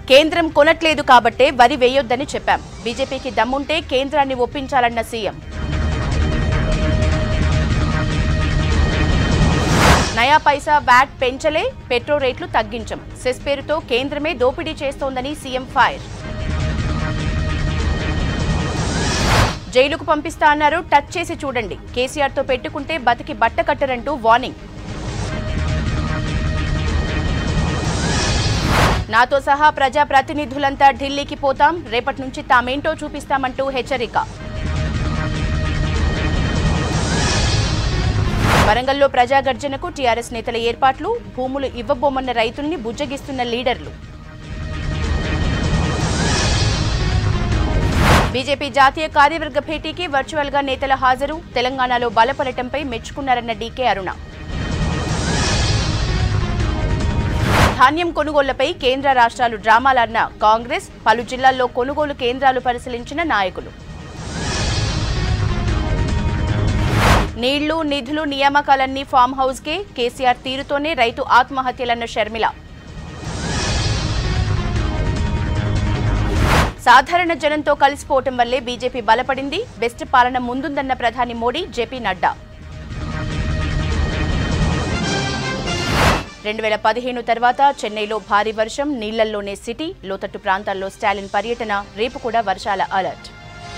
కేంద్రం కొనట్లేదు కాబట్టే వరి వేయొద్దని చెప్పాం. బీజేపీకి దమ్ముంటే కేంద్రాన్ని ఒప్పించాలన్న సీఎం. నయా పైసా వ్యాట్ పెంచలే, పెట్రోల్ రేట్లు తగ్గించం. సెస్ పేరుతో కేంద్రమే దోపిడీ చేస్తోందని సీఎం ఫైర్. జైలుకు పంపిస్తా అన్నారు, టచ్ చేసి చూడండి. కేసీఆర్తో పెట్టుకుంటే బతికి బట్ట కట్టరంటూ వార్నింగ్. నాతో సహా ప్రజా ప్రతినిధులంతా ఢిల్లీకి పోతాం, రేపటి నుంచి తామేంటో చూపిస్తామంటూ హెచ్చరిక. వరంగల్లో ప్రజాగర్జనకు టీఆర్ఎస్ నేతల ఏర్పాట్లు, భూములు ఇవ్వబోమన్న రైతుల్ని బుజ్జగిస్తున్న లీడర్లు. బీజేపీ జాతీయ కార్యవర్గ భేటీకి వర్చువల్ గా నేతల హాజరు, తెలంగాణలో బలపడటంపై మెచ్చుకున్నారన్న డీకే అరుణ. ధాన్యం కొనుగోళ్లపై కేంద్ర రాష్ట్రాలు డ్రామాలన్న కాంగ్రెస్, పలు జిల్లాల్లో కొనుగోలు కేంద్రాలు పరిశీలించిన నాయకులు. నీళ్లు, నిధులు, నియామకాలన్నీ ఫామ్ హౌస్ కే, కేసీఆర్ తీరుతోనే రైతు ఆత్మహత్యలన్న షర్మిల. సాధారణ జనంతో కలిసిపోవటం వల్లే బీజేపీ బలపడింది, బెస్ట్ పాలన ముందుందన్న ప్రధాని మోడీ, జేపీ నడ్డా. 2015 తర్వాత చెన్నైలో భారీ వర్షం, నీళ్లల్లోనే సిటీ, లోతట్టు ప్రాంతాల్లో స్టాలిన్ పర్యటన, రేపు కూడా వర్షాల అలర్ట్.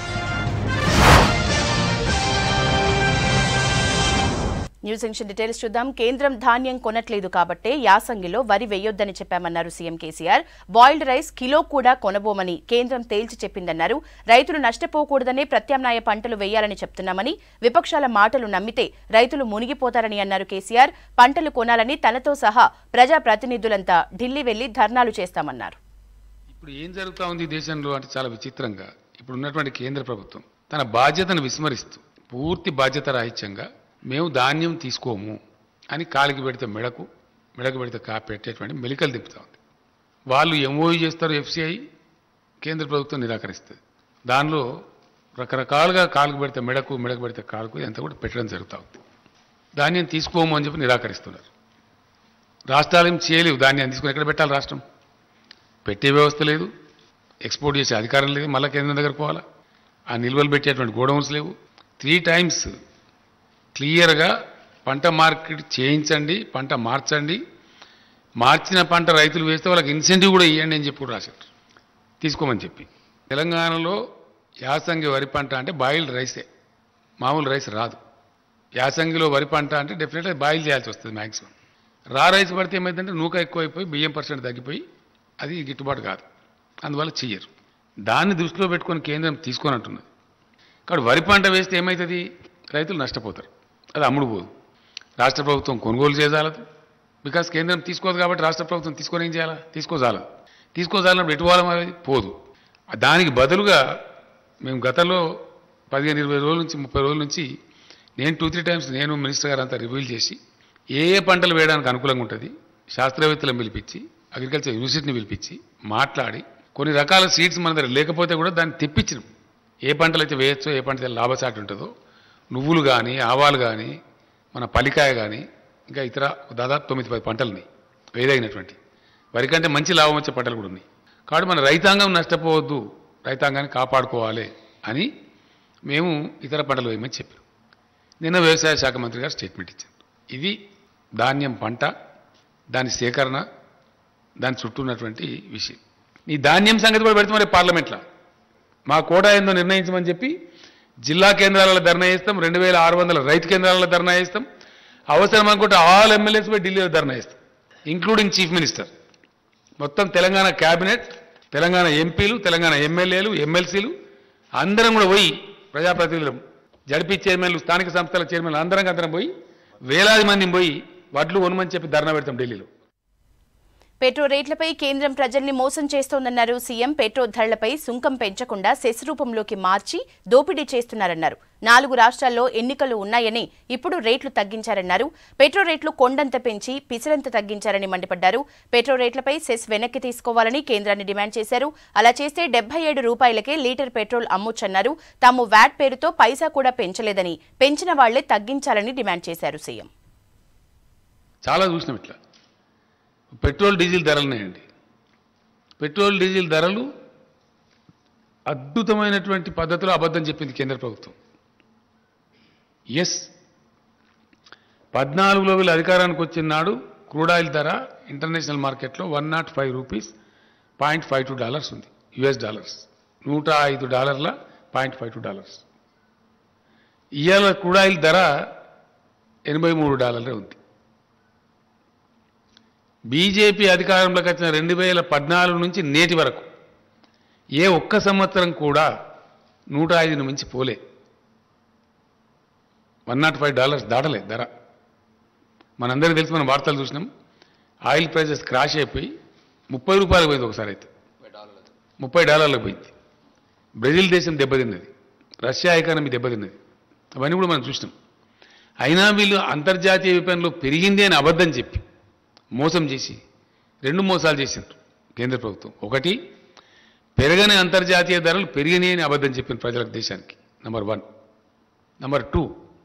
న్యూస్ సెక్షన్ డీటెయిల్స్ చూద్దాం. కేంద్రం ధాన్యం కొనట్లేదు కాబట్టే యాసంగిలో వరి వేయొద్దని చెప్పామన్నారు CM KCR. Boiled rice kilo కూడా కొనబోమని కేంద్రం తేల్చి చెప్పిందన్నారు. రైతులు నష్టపోకూడదనే ప్రత్యామ్నాయ పంటలు వేయాలని చెప్తున్నామని, విపక్షాల మాటలు నమ్మితే రైతులు మునిగిపోతారని అన్నారు కేసీఆర్. పంటలు కొనాలని తనతో సహా ప్రజా ప్రతినిధులంతా ఢిల్లీ వెళ్లి ధర్నాలు చేస్తామన్నారు. ఇప్పుడు ఏం జరుగుతా ఉంది దేశంలో అంటే చాలా విచిత్రంగా, ఇప్పుడు ఉన్నటువంటి కేంద్ర ప్రభుత్వం తన బాధ్యతను విస్మరిస్తూ పూర్తి బాధ్యత రాహిత్యంగా మేము ధాన్యం తీసుకోము అని కాలికి పెడితే మెడకు పెడితే పెట్టేటువంటి మెలికలు తిప్పుతా ఉంది. వాళ్ళు ఎంఓయూ చేస్తారు, ఎఫ్సిఐ కేంద్ర ప్రభుత్వం నిరాకరిస్తుంది. దానిలో రకరకాలుగా కాలుకు పెడితే మెడకు పెడితే కాలుకు ఎంత కూడా పెట్టడం జరుగుతూ ఉంది. ధాన్యం తీసుకోము అని చెప్పి నిరాకరిస్తున్నారు. రాష్ట్రాలు ఏం చేయలేవు, ధాన్యాన్ని తీసుకుని ఎక్కడ పెట్టాలి? రాష్ట్రం పెట్టే వ్యవస్థ లేదు, ఎక్స్పోర్ట్ చేసే అధికారం లేదు, మళ్ళీ కేంద్రం దగ్గరకు పోవాలా. ఆ నిల్వలు పెట్టేటువంటి గోడౌన్స్ లేవు. 3 times క్లియర్గా పంట మార్కెట్ చేయించండి, పంట మార్చండి, మార్చిన పంట రైతులు వేస్తే వాళ్ళకి ఇన్సెంటివ్ కూడా ఇవ్వండి అని చెప్పి రాశారు, తీసుకోమని చెప్పి. తెలంగాణలో యాసంగి వరి పంట అంటే బాయిల్డ్ రైసే, మామూలు రైస్ రాదు. యాసంగిలో వరి పంట అంటే డెఫినెట్గా బాయిల్ చేయాల్సి వస్తుంది మ్యాక్సిమం. రా రైస్ పడితే ఏమైందంటే నూక ఎక్కువైపోయి బియ్యం % తగ్గిపోయి అది గిట్టుబాటు కాదు, అందువల్ల చెయ్యరు. దాన్ని దృష్టిలో పెట్టుకొని కేంద్రం తీసుకొని అంటున్నది. కాబట్టి వరి పంట వేస్తే ఏమవుతుంది? రైతులు నష్టపోతారు, అది అమ్ముడు పోదు. రాష్ట్ర ప్రభుత్వం కొనుగోలు చేయజాలదు, బికాస్ కేంద్రం తీసుకోదు కాబట్టి రాష్ట్ర ప్రభుత్వం తీసుకొని ఏం చేయాలా? తీసుకోజాలన్నప్పుడు ఎటు పోవాలి? పోదు. దానికి బదులుగా మేము గతంలో 15-20 రోజుల నుంచి 30 రోజుల నుంచి నేను 2-3 times నేను మినిస్టర్ గారు అంతా రివ్యూలు చేసి ఏ పంటలు వేయడానికి అనుకూలంగా ఉంటుంది శాస్త్రవేత్తలను పిలిపించి, అగ్రికల్చర్ యూనివర్సిటీని పిలిపించి మాట్లాడి కొన్ని రకాల సీడ్స్ మన దగ్గర లేకపోతే కూడా దాన్ని తెప్పించినాం. ఏ పంటలు అయితే వేయచ్చో, ఏ పంట లాభసాటి ఉంటుందో, నువ్వులు కానీ, ఆవాలు కానీ, మన పలికాయ కానీ, ఇంకా ఇతర దాదాపు 9-10 పంటలున్నాయి వేదగినటువంటి. వరి కంటే మంచి లాభం వచ్చే పంటలు కూడా ఉన్నాయి. కాబట్టి మన రైతాంగం నష్టపోవద్దు, రైతాంగాన్ని కాపాడుకోవాలి అని మేము ఇతర పంటలు వేయమని చెప్పారు. నిన్న వ్యవసాయ శాఖ మంత్రి గారు స్టేట్మెంట్ ఇచ్చారు. ఇది ధాన్యం పంట, దాని సేకరణ, దాని చుట్టూ ఉన్నటువంటి విషయం. ఈ ధాన్యం సంగతి కూడా పెడితే మరి పార్లమెంట్లో మా కోటా ఏందో నిర్ణయించమని చెప్పి జిల్లా కేంద్రాలలో ధర్నా చేస్తాం, 2600 రైతు కేంద్రాలలో ధర్నా చేస్తాం, అవసరం అనుకుంటే ఆల్ ఎమ్మెల్యేస్ పోయి ఢిల్లీలో ధర్నా చేస్తాం, ఇంక్లూడింగ్ చీఫ్ మినిస్టర్. మొత్తం తెలంగాణ క్యాబినెట్, తెలంగాణ ఎంపీలు, తెలంగాణ ఎమ్మెల్యేలు, ఎమ్మెల్సీలు అందరం కూడా పోయి, ప్రజాప్రతినిధులు, జడ్పీ చైర్మన్లు, స్థానిక సంస్థల చైర్మన్లు అందరం పోయి వేలాది మందిని పోయి వడ్లు కొనమని చెప్పి ధర్నా పెడతాం ఢిల్లీలో. పెట్రోల్ రేట్లపై కేంద్రం ప్రజల్ని మోసం చేస్తోందన్నారు సీఎం. పెట్రోల్ ధరలపై సుంకం పెంచకుండా సెస్ రూపంలోకి మార్చి దోపిడీ చేస్తున్నారన్నారు. 4 రాష్ట్రాల్లో ఎన్నికలు ఉన్నాయని ఇప్పుడు రేట్లు తగ్గించారన్నారు. పెట్రోల్ రేట్లు కొండంత పెంచి పిసరంత తగ్గించారని మండిపడ్డారు. పెట్రోల్ రేట్లపై సెస్ వెనక్కి తీసుకోవాలని కేంద్రాన్ని డిమాండ్ చేశారు. అలా చేస్తే 77 రూపాయలకే లీటర్ పెట్రోల్ అమ్మొచ్చన్నారు. తాము వ్యాట్ పేరుతో పైసా కూడా పెంచలేదని, పెంచిన వాళ్లే తగ్గించాలని డిమాండ్ చేశారు సీఎం. చాలా చూసినాం ఇట్లా పెట్రోల్ డీజిల్ ధరలున్నాయండి. పెట్రోల్ డీజిల్ ధరలు అద్భుతమైనటువంటి పద్ధతిలో అబద్ధం చెప్పింది కేంద్ర ప్రభుత్వం. ఎస్, 14లో వీళ్ళు అధికారానికి వచ్చిన నాడు క్రూడ్ ఆయిల్ ధర ఇంటర్నేషనల్ మార్కెట్లో $105.52 ఉంది, యుఎస్ డాలర్స్, $105 $0.52. ఇవాళ క్రూడ్ ఆయిల్ ధర $83 ఉంది. బీజేపీ అధికారంలోకి వచ్చిన 2014 నుంచి నేటి వరకు ఏ ఒక్క సంవత్సరం కూడా 105ను మించి పోలే. $105 దాటలే ధర. మనందరికీ తెలిసి మనం వార్తలు చూసినాం. ఆయిల్ ప్రైజెస్ క్రాష్ అయిపోయి $30 పోయింది ఒకసారి, అయితే $30 పోయింది. బ్రెజిల్ దేశం దెబ్బతిన్నది, రష్యా ఎకానమీ దెబ్బతిన్నది, అవన్నీ కూడా మనం చూసినాం. అయినా వీళ్ళు అంతర్జాతీయ విపణిలో పెరిగింది అని అబద్ధం చెప్పి మోసం చేసి 2 మోసాలు చేసిండ్రు కేంద్ర ప్రభుత్వం. ఒకటి, పెరగని అంతర్జాతీయ ధరలు పెరిగినాయి అని అబద్ధం చెప్పిన ప్రజలకు, దేశానికి. నంబర్ 1. నంబర్ 2,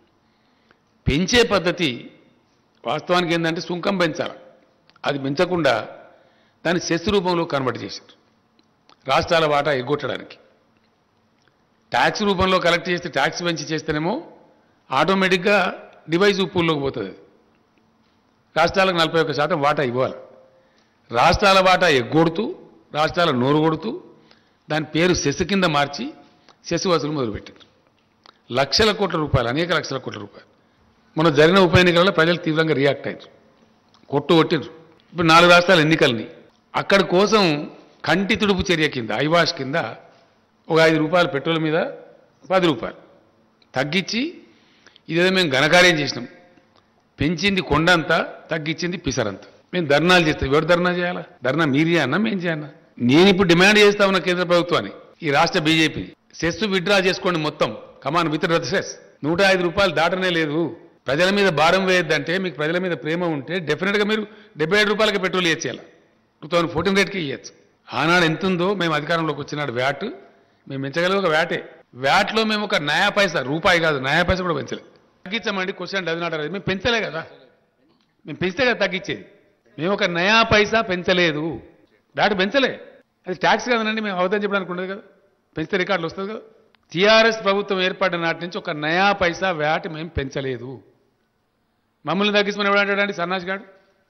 పెంచే పద్ధతి వాస్తవానికి ఏంటంటే సుంకం పెంచాలి, అది పెంచకుండా దాన్ని సెస్ రూపంలో కన్వర్ట్ చేశారు రాష్ట్రాల వాటా ఎగ్గొట్టడానికి. ట్యాక్స్ రూపంలో కలెక్ట్ చేస్తే, ట్యాక్స్ పెంచి చేస్తేనేమో ఆటోమేటిక్గా డివైజ్ పూల్లోకి పోతుంది. రాష్ట్రాలకు 41% వాటా ఇవ్వాలి. రాష్ట్రాల వాటా ఎగ్గొడుతూ, రాష్ట్రాల నోరు కొడుతూ దాని పేరు సెస్ కింద మార్చి సెస్ వసూలు మొదలుపెట్టారు. లక్షల కోట్ల రూపాయలు, అనేక లక్షల కోట్ల రూపాయలు. మన జరిగిన ఉప ఎన్నికలలో ప్రజలు తీవ్రంగా రియాక్ట్ అయ్యారు, కొట్టిండ్రు. ఇప్పుడు 4 రాష్ట్రాల ఎన్నికల్ని అక్కడి కోసం కంటి తుడుపు చర్య కింద, ఐవాష్ కింద ఒక ₹5 పెట్రోల్ మీద ₹10 తగ్గించి, ఇదేదో మేము ఘనకార్యం చేసినాం, పెంచింది కొండంతా, తగ్గించింది పిసరంతా. మేము ధర్నాలు చేస్తాం. ఎవరు ధర్నా చేయాలా? ధర్నా మీరు చేయన్నా, మేము చేయన్నా? నేను ఇప్పుడు డిమాండ్ చేస్తా ఉన్న కేంద్ర ప్రభుత్వాన్ని, ఈ రాష్ట్ర బీజేపీని, సెస్ విత్డ్రా చేసుకోండి మొత్తం, కమాన్ విత్ డ్రా సెస్. ₹105 దాటనే లేదు. ప్రజల మీద భారం వేయద్దంటే, మీకు ప్రజల మీద ప్రేమ ఉంటే డెఫినెట్గా మీరు ₹77 పెట్రోల్ ఇచ్చేయాలి. 2014 రేట్కి ఇవ్వచ్చు. ఆనాడు ఎంత ఉందో, మేము అధికారంలోకి వచ్చినాడు వ్యాట్ మేము పెంచగలిగే ఒక వ్యాటే. వ్యాట్లో మేము ఒక నయా పైసా, రూపాయి కాదు నయా పైసా కూడా పెంచలేదు. తగ్గించామండి, క్వశ్చన్ డజన్ నాట్. మేము పెంచలే కదా, మేము పెంచితే కదా తగ్గించేది. మేము ఒక నయా పైసా పెంచలేదు, వ్యాట్ పెంచలే. అది ట్యాక్స్ కదనండి, మేము అవధం చెప్పడానికి ఉండదు కదా, పెంచితే రికార్డులు వస్తుంది కదా. టీఆర్ఎస్ ప్రభుత్వం ఏర్పడిన నాటి నుంచి ఒక నయా పైసా వ్యాట్ మేము పెంచలేదు. మమ్మల్ని తగ్గించమని ఎవడంటాడండి? సన్నాసి గాడు.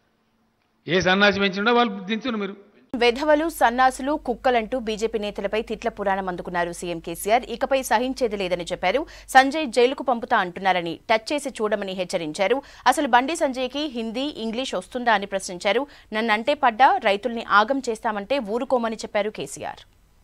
ఏ సన్నాసి పెంచిండో వాళ్ళు దించును. మీరు వెధవలు, సన్నాసులు, కుక్కలంటూ బీజేపీ నేతలపై తిట్ల పురాణం అందుకున్నారు సీఎం కేసీఆర్. ఇకపై సహించేది లేదని చెప్పారు. సంజయ్ జైలుకు పంపుతా అంటున్నారని టచ్ చేసి చూడమని హెచ్చరించారు. అసలు బండి సంజయ్కి హిందీ, ఇంగ్లీష్ వస్తుందా అని ప్రశ్నించారు. నన్నంటే పడ్డా రైతుల్ని ఆగం చేస్తామంటే ఊరుకోమని చెప్పారు కేసీఆర్.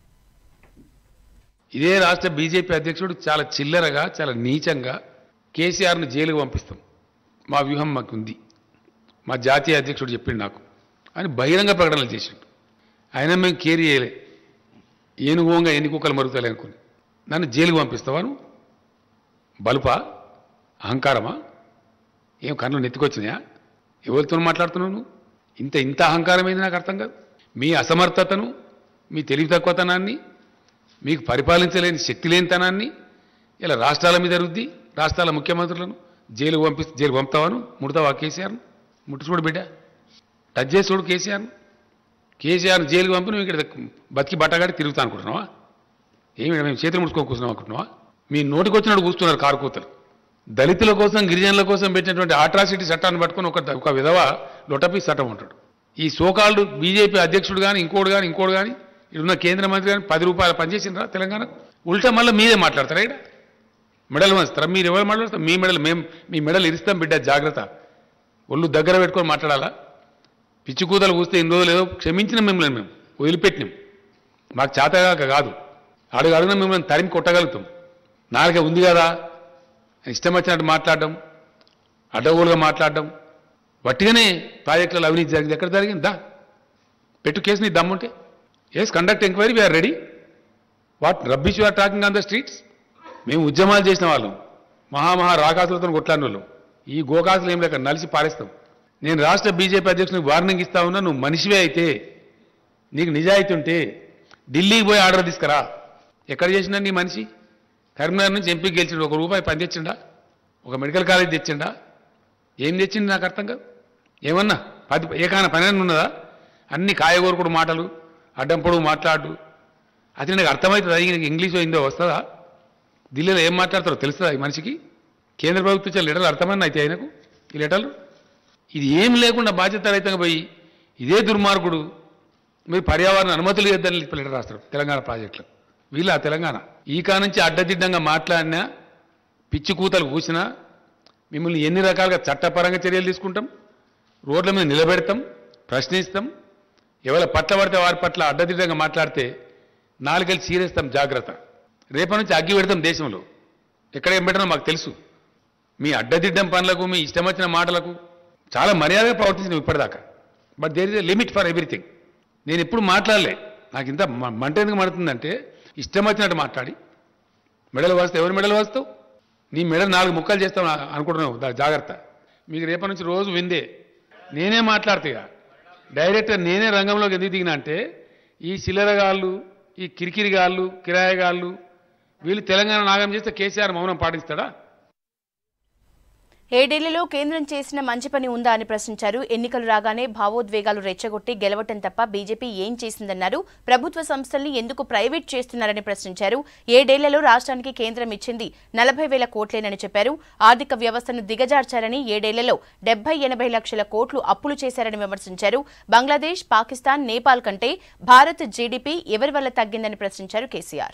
ఇదే రాష్ట్ర బీజేపీ అధ్యక్షుడు చాలా చిల్లరగా, చాలా నీచంగా కేసీఆర్ను జైలుకు పంపిస్తాం, మా వ్యూహం మాకుంది, మా జాతీయ అధ్యక్షుడు చెప్పిండు నాకు అని బహిరంగ ప్రకటనలు చేసిండు. అయినా మేము కేర్ చేయలే. ఏనుగోంగా ఎన్ని కుక్కలు మరుగుతాయి అనుకుని నన్ను జైలుకు పంపిస్తావా? నువ్వు బలుపా, అహంకారమా? ఏం కన్నులు నెత్తికొచ్చినాయా? ఎవరితో మాట్లాడుతున్నావు నువ్వు? ఇంత అహంకారమైంది నాకు అర్థం కాదు. మీ అసమర్థతను, మీ తెలివి తక్కువతనాన్ని, మీకు పరిపాలించలేని శక్తి లేనితనాన్ని ఇలా రాష్ట్రాల మీద రుద్ది, రాష్ట్రాల ముఖ్యమంత్రులను జైలు పంపుతావాను? ముడతావా కేసీఆర్ను? ముట్టి చూడు బిడ్డ, టచ్ చేసి చూడు కేసీఆర్ను జైలుకు పంపి నువ్వు ఇక్కడ బతికి బట్టగాడి తిరుగుతా అనుకుంటున్నావా? ఏమి మేము చేతులు ముడుచుకొని కూర్చున్నాం అనుకుంటున్నావా? మీ నోటికి వచ్చినట్టు కూస్తున్నారు కారుకూతలు. దళితుల కోసం, గిరిజనుల కోసం పెట్టినటువంటి అట్రాసిటీ చట్టాన్ని పట్టుకొని ఒక విధవ లొటపీ చట్టం ఉంటాడు. ఈ సోకాల్డ్ బీజేపీ అధ్యక్షుడు కానీ ఇంకోటి కానీ ఇప్పుడున్న కేంద్ర మంత్రి కానీ ₹10 పనిచేసిండ్రా తెలంగాణకు? ఉల్టా మళ్ళీ మీరే మాట్లాడతారా? ఇక్కడ మెడల్ వంచుతారా? మీరు ఎవరు మాట్లాడతారు? మీ మెడల్ ఇరిస్తాం బిడ్డ, జాగ్రత్త. ఒళ్ళు దగ్గర పెట్టుకొని మాట్లాడాలా? పిచ్చి కూతలు కూస్తే ఇన్ని రోజులు ఏదో క్షమించిన మిమ్మల్ని మేము వదిలిపెట్టినాం, మాకు చేతగాక కాదు. అడుగున మిమ్మల్ని తరిమి కొట్టగలుగుతాం. నాలుక ఉంది కదా ఇష్టం వచ్చినట్టు మాట్లాడడం, అడ్డగోలుగా మాట్లాడడం, వట్టిగానే ప్రాజెక్టులలో అవినీతి జరిగింది. ఎక్కడ జరిగిందా? పెట్టు కేసు, నీ దమ్ముంటే. Yes, conduct enquiry, we are ready. What rubbish you are talking on the streets? మేము ఉద్యమాలు చేసిన వాళ్ళం, మహా రాకాసులతో కొట్లాడిన వాళ్ళం. ఈ గోకాసులు ఏం లేక నలిసి పారేస్తాం. నేను రాష్ట్ర బీజేపీ అధ్యక్షునికి వార్నింగ్ ఇస్తా ఉన్నా, నువ్వు మనిషివే అయితే, నీకు నిజాయితీ ఉంటే ఢిల్లీకి పోయి ఆర్డర్ తీసుకురా. ఎక్కడ చేసినా నీ మనిషి? కరీంనగర్ నుంచి ఎంపీకి గెలిచిండు, ₹1 పని తెచ్చిండా? ఒక మెడికల్ కాలేజ్ తెచ్చిండా? ఏం తెచ్చింది నాకు అర్థం కాదు. ఏమన్నా ఏకాన పని ఉన్నదా? అన్ని కాయగూరకుడు మాటలు, అడ్డం పొడవు మాట్లాడు. అది నాకు అర్థమవుతుంది. అది ఇంగ్లీష్ హిందో వస్తుందా? ఢిల్లీలో ఏం మాట్లాడతారో తెలుస్తుందా ఈ మనిషికి? కేంద్ర ప్రభుత్వం ఇచ్చే లెటర్లు అర్థమని అయితే ఆయనకు ఈ లెటర్లు. ఇది ఏం లేకుండా బాధ్యత రహితంగా పోయి ఇదే దుర్మార్గుడు మీరు పర్యావరణ అనుమతులు ఇద్దని లెటర్ రాస్తారు తెలంగాణ ప్రాజెక్టులు. వీళ్ళ తెలంగాణ ఈ కానుంచి అడ్డదిడ్డంగా మాట్లాడినా, పిచ్చి కూతలు కూసినా మిమ్మల్ని ఎన్ని రకాలుగా చట్టపరంగా చర్యలు తీసుకుంటాం, రోడ్ల మీద నిలబెడతాం, ప్రశ్నిస్తాం. ఎవరి పట్ల పడితే వారి పట్ల అడ్డదిడ్డంగా మాట్లాడితే నాలుగేళ్ళు చీరేస్తాం. జాగ్రత్త. రేపటి నుంచి అగ్గి పెడతాం దేశంలో. ఎక్కడ ఏం పెట్టినా మాకు తెలుసు. మీ అడ్డదిడ్డం పనులకు, మీ ఇష్టం వచ్చిన మాటలకు చాలా మర్యాదగా ప్రవర్తించిన ఇప్పటిదాకా. But there is a limit for everything. నేను ఎప్పుడు మాట్లాడలే. నాకు ఇంత మంట ఎందుకు మడుతుందంటే ఇష్టం వచ్చినట్టు మాట్లాడి మెడలు వాస్తావు. ఎవరు మెడలు వాస్తావు? నీ మెడలు 4 ముక్కలు చేస్తావు అనుకుంటున్నావు. జాగ్రత్త. మీకు రేపటి నుంచి రోజు విందే. నేనే మాట్లాడతా డైరెక్ట్గా. నేనే రంగంలోకి ఎందుకు దిగినా అంటే ఈ చిల్లరగాళ్ళు, ఈ కిరికిరిగాళ్ళు, కిరాయగాళ్ళు వీళ్ళు తెలంగాణ నాగం చేస్తే కేసీఆర్ మౌనం పాటిస్తాడా? ఏడేళ్లలో కేంద్రం చేసిన మంచి పని ఉందా అని ప్రశ్నించారు. ఎన్నికలు రాగానే భావోద్వేగాలు రెచ్చగొట్టి గెలవటం తప్ప బీజేపీ ఏం చేసిందన్నారు. ప్రభుత్వ సంస్థల్ని ఎందుకు ప్రైవేట్ చేస్తున్నారని ప్రశ్నించారు. ఏడేళ్లలో రాష్ట్రానికి కేంద్రం ఇచ్చింది 40,000 కోట్లేనని చెప్పారు. ఆర్థిక వ్యవస్థను దిగజార్చారని, ఏడేళ్లలో 70-80 లక్షల కోట్లు అప్పులు చేశారని విమర్శించారు. బంగ్లాదేశ్, పాకిస్తాన్, నేపాల్ కంటే భారత్ జీడీపీ ఎవరి వల్ల తగ్గిందని ప్రశ్నించారు కేసీఆర్.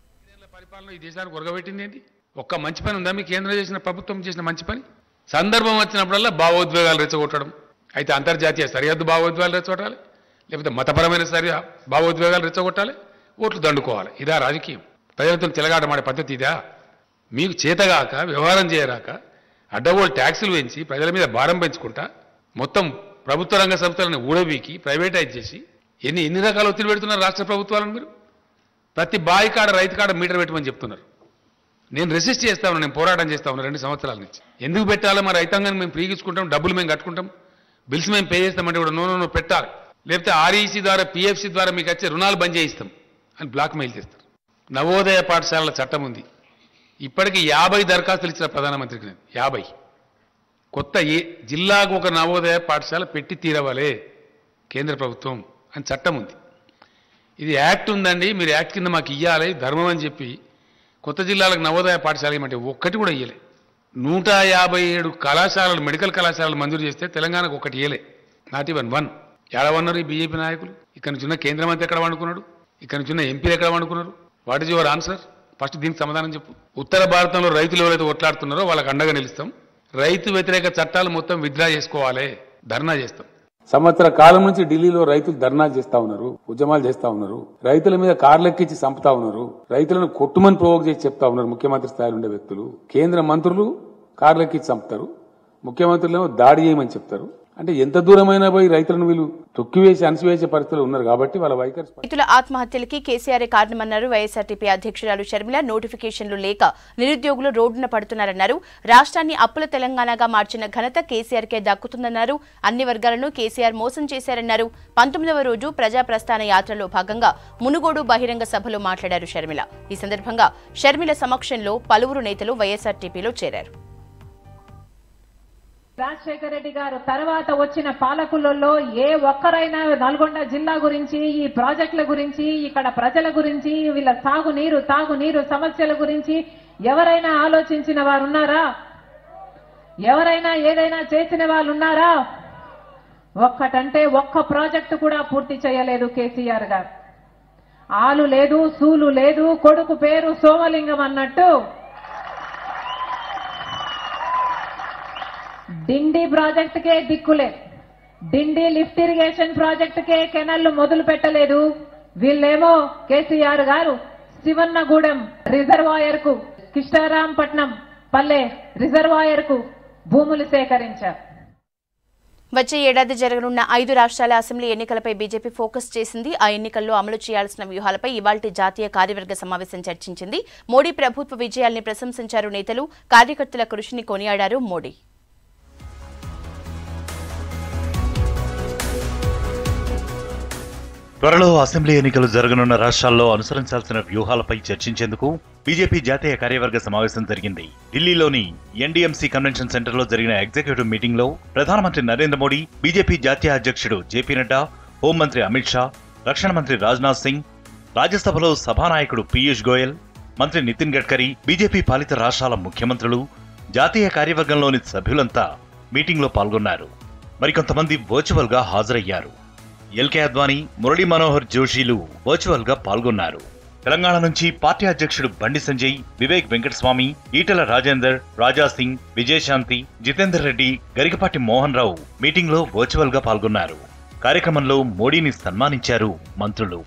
ఒక్క మంచి పని ఉందా మీ కేంద్రం చేసిన, ప్రభుత్వం చేసిన మంచి పని? సందర్భం వచ్చినప్పుడల్లా భావోద్వేగాలు రెచ్చగొట్టడం. అయితే అంతర్జాతీయ సరిహద్దు భావోద్వేగాలు రెచ్చగొట్టాలి, లేకపోతే మతపరమైన భావోద్వేగాలు రెచ్చగొట్టాలి, ఓట్లు దండుకోవాలి. ఇదా రాజకీయం? ప్రజలతో తిలగాటమాడే పద్ధతి ఇదా? మీకు చేతగాక, వ్యవహారం చేయరాక అడ్డగోలు ట్యాక్సులు పెంచి ప్రజల మీద భారం పెంచుకుంటా మొత్తం ప్రభుత్వ రంగ సంస్థలను ఊడబీకి ప్రైవేటైజ్ చేసి ఎన్ని రకాల ఒత్తిడి పెడుతున్నారు రాష్ట్ర ప్రభుత్వాలను. మీరు ప్రతి బాయి కాడ, రైతు కాడ మీటర్ పెట్టమని చెప్తున్నారు. నేను రెసిస్ట్ చేస్తా ఉన్నాను, నేను పోరాటం చేస్తా ఉన్నాను 2 సంవత్సరాల నుంచి. ఎందుకు పెట్టాలి? మా రైతాంగాన్ని మేము ప్రీగించుకుంటాం, డబ్బులు మేము కట్టుకుంటాం, బిల్స్ మేము పే చేస్తామంటే కూడా నో పెట్టాలి. లేకపోతే ఆర్ఈసీ ద్వారా, పిఎఫ్సి ద్వారా మీకు వచ్చే రుణాలు బంద్ చేయిస్తాం అని బ్లాక్ మెయిల్ చేస్తారు. నవోదయ పాఠశాలల చట్టం ఉంది. ఇప్పటికీ 50 దరఖాస్తులు ఇచ్చిన ప్రధానమంత్రికి. నేను 50 కొత్త జిల్లాకు ఒక నవోదయ పాఠశాల పెట్టి తీరవాలే కేంద్ర ప్రభుత్వం అని చట్టం ఉంది. ఇది యాక్ట్ ఉందండి, మీరు యాక్ట్ కింద మాకు ఇవ్వాలి ధర్మం అని చెప్పి కొత్త జిల్లాలకు నవోదయ పాఠశాల ఏమంటే ఒక్కటి కూడా ఇయ్యలే. 157 కళాశాలలు, మెడికల్ కళాశాలలు మంజూరు చేస్తే తెలంగాణకు ఒకటి ఇయ్యలే. Not even 1. ఏడవన్నారు ఈ బీజేపీ నాయకులు? ఇక్కడ నుంచి ఉన్న కేంద్ర మంత్రి ఎక్కడ వండుకున్నాడు? ఇక్కడ నుంచి ఉన్న ఎంపీలు ఎక్కడ వండుకున్నారు? What is your answer? First దీనికి సమాధానం చెప్పు. ఉత్తర భారతంలో రైతులు ఎవరైతే కొట్లాడుతున్నారో వాళ్ళకి అండగా నిలుస్తాం. రైతు వ్యతిరేక చట్టాలు మొత్తం విత్డ్రా చేసుకోవాలి, ధర్నా చేస్తాం. సంవత్సర కాలం నుంచి ఢిల్లీలో రైతులు ధర్నా చేస్తా ఉన్నారు, ఉద్యమాలు చేస్తా ఉన్నారు, రైతుల మీద కార్లెక్కించి చంపుతా ఉన్నారు, రైతులను కొట్టుమని ప్రోవోక్ చేసి చెప్తా ఉన్నారు ముఖ్యమంత్రి స్థాయిలో ఉండే వ్యక్తులు. కేంద్ర మంత్రులు కార్లెక్కించి చంపుతారు, ముఖ్యమంత్రులేమో దాడి చేయమని చెప్తారు. అంటే ఎంత దూరమైనా పోయి రైతులను వీళ్ళు తొక్కివేసి అణిసివేసే పరిస్థితులు ఉన్నారు కాబట్టి వాళ్ళ వైఖరి. రైతుల ఆత్మహత్యలకి కేసీఆర్ కారణమన్నారు వైఎస్ఆర్టీపీ అధ్యక్షురాలు షర్మిల. నోటిఫికేషన్లు లేక నిరుద్యోగులు రోడ్డున పడుతున్నారన్నారు. రాష్ట్రాన్ని అప్పుల తెలంగాణగా మార్చిన ఘనత కేసీఆర్కే దక్కుతుందన్నారు. అన్ని వర్గాలను కేసీఆర్ మోసం చేశారన్నారు. 19వ రోజు ప్రజా ప్రస్థాన యాత్రలో భాగంగా మునుగోడు బహిరంగ సభలో మాట్లాడారు షర్మిల. ఈ సందర్భంగా షర్మిల సమక్షంలో పలువురు నేతలు వైఎస్ఆర్టీపీలో చేరారు. రాజశేఖర రెడ్డి గారు తర్వాత వచ్చిన పాలకులలో ఏ ఒక్కరైనా నల్గొండ జిల్లా గురించి, ఈ ప్రాజెక్టుల గురించి, ఇక్కడ ప్రజల గురించి, వీళ్ళ తాగునీరు సమస్యల గురించి ఎవరైనా ఆలోచించిన వారు ఉన్నారా? ఎవరైనా ఏదైనా చేసిన వాళ్ళు ఉన్నారా? ఒక్కటంటే ఒక్క ప్రాజెక్టు కూడా పూర్తి చేయలేదు కేసీఆర్ గారు. ఆలు లేదు, సూలు లేదు, కొడుకు పేరు సోమలింగం అన్నట్టు డిండి ప్రాజెక్టుకే దిక్కులేదు. డిండి లిఫ్ట్ ఇరిగేషన్ ప్రాజెక్టుకే కెనాల్లు మొదలు పెట్టలేదు. వీళ్ళేమో కేసీఆర్ గారు శివన్నగూడెం రిజర్వాయర్ కు, కృష్ణారాంపట్నం పల్లె రిజర్వాయర్ కు భూములు సేకరించారు. వచ్చే ఏడాది జరగనున్న 5 రాష్ట్రాల అసెంబ్లీ ఎన్నికలపై బీజేపీ ఫోకస్ చేసింది. ఆ ఎన్నికల్లో అమలు చేయాల్సిన వ్యూహాలపై ఇవాల్టి జాతీయ కార్యవర్గ సమావేశం చర్చించింది. మోడీ ప్రభుత్వ విజయాల్ని ప్రశంసించారు నేతలు. కార్యకర్తల కృషిని కొనియాడారు మోడీ. త్వరలో అసెంబ్లీ ఎన్నికలు జరగనున్న రాష్ట్రాల్లో అనుసరించాల్సిన వ్యూహాలపై చర్చించేందుకు బీజేపీ జాతీయ కార్యవర్గ సమావేశం జరిగింది. ఢిల్లీలోని ఎన్డీఎంసీ కన్వెన్షన్ సెంటర్లో జరిగిన ఎగ్జిక్యూటివ్ మీటింగ్లో ప్రధానమంత్రి నరేంద్ర మోడీ, బీజేపీ జాతీయ అధ్యక్షుడు జేపీ నడ్డా, హోంమంత్రి అమిత్ షా, రక్షణ మంత్రి రాజ్నాథ్ సింగ్, రాజ్యసభలో సభానాయకుడు పీయూష్ గోయల్, మంత్రి నితిన్ గడ్కరీ, బీజేపీ పాలిత రాష్ట్రాల ముఖ్యమంత్రులు, జాతీయ కార్యవర్గంలోని సభ్యులంతా మీటింగ్లో పాల్గొన్నారు. మరికొంతమంది వర్చువల్ గా హాజరయ్యారు. ఎల్కే అద్వానీ, మురళీ మనోహర్ జోషిలు వర్చువల్ గా పాల్గొన్నారు. తెలంగాణ నుంచి పార్టీ అధ్యక్షుడు బండి సంజయ్, వివేక్ వెంకటస్వామి, ఈటెల రాజేందర్, రాజా సింగ్, విజయశాంతి, జితేందర్ రెడ్డి, గరికపాటి మోహన్ రావు మీటింగ్లో వర్చువల్ గా పాల్గొన్నారు. కార్యక్రమంలో మోడీని సన్మానించారు మంత్రులు.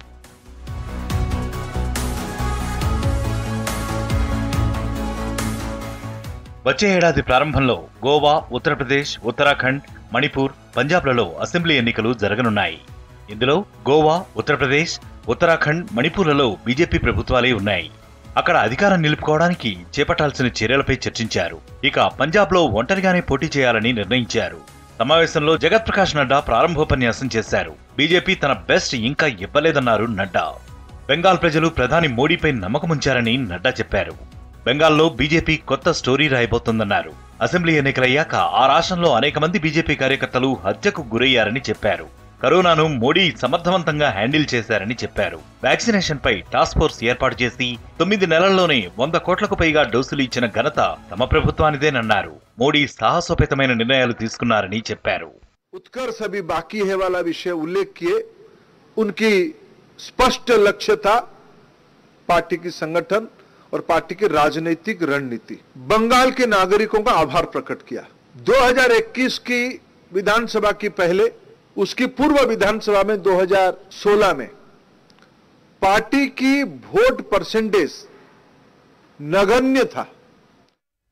వచ్చే ఏడాది ప్రారంభంలో గోవా, ఉత్తరప్రదేశ్, ఉత్తరాఖండ్, మణిపూర్, పంజాబ్లలో అసెంబ్లీ ఎన్నికలు జరగనున్నాయి. ఇందులో గోవా, ఉత్తరప్రదేశ్, ఉత్తరాఖండ్, మణిపూర్లలో బీజేపీ ప్రభుత్వాలే ఉన్నాయి. అక్కడ అధికారం నిలుపుకోవడానికి చేపట్టాల్సిన చర్యలపై చర్చించారు. ఇక పంజాబ్లో ఒంటరిగానే పోటీ చేయాలని నిర్ణయించారు. సమావేశంలో జగత్ ప్రకాష్ నడ్డా ప్రారంభోపన్యాసం చేశారు. బీజేపీ తన బెస్ట్ ఇంకా ఇవ్వలేదన్నారు నడ్డా. బెంగాల్ ప్రజలు ప్రధాని మోడీపై నమ్మకముంచారని నడ్డా చెప్పారు. బెంగాల్లో బీజేపీ కొత్త స్టోరీ రాయబోతోందన్నారు. అసెంబ్లీ ఎన్నికలయ్యాక ఆ రాష్ట్రంలో అనేక మంది బీజేపీ కార్యకర్తలు హత్యకు గురయ్యారని చెప్పారు. కరోనాను మోడీ సమర్థవంతంగా హ్యాండిల్ చేశారని చెప్పారు. వ్యాక్సినేషన్ పై టాస్క్ ఫోర్స్ ఏర్పాటు చేసి 9 నెలల్లోనే 100 కోట్లకు పైగా డోసులు ఇచ్చిన ఘనత తమ ప్రభుత్వానిదేనన్నారు. మోడీ సాహసోపేతమైన నిర్ణయాలు తీసుకున్నారని చెప్పారు. उत्कर्ष अभी बाकी है वाला विषय उल्लेख किए. उनकी स्पष्ट लक्ष्य था पार्टी की संगठन और पार्टी की राजनीतिक रणनीति. बंगाल के नागरिकों का आभार प्रकट किया. 2021 की विधानसभा की पहले, उसकी पूर्व विधानसभा में 2016 में पार्टी की वोट परसेंटेज नगण्य था.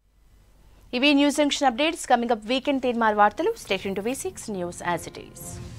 ఇవి news junction updates. Coming up weekend Teenmaar వార్తలు. Stay tuned to V6 news as it is.